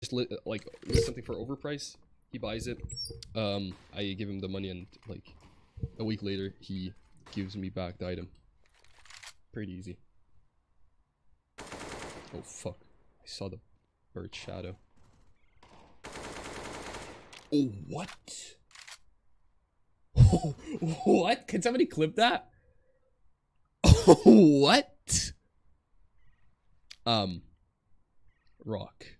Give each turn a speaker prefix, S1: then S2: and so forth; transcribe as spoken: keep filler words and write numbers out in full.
S1: just li like list something for overprice. He buys it. Um, I give him the money, and like a week later, he gives me back the item. Pretty easy. Oh fuck! I saw the bird shadow. Oh what? What? Can somebody clip that? What? Um, rock.